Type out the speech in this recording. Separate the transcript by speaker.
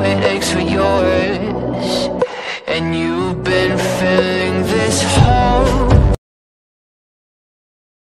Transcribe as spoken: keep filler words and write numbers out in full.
Speaker 1: it aches for yours. And you've been feeling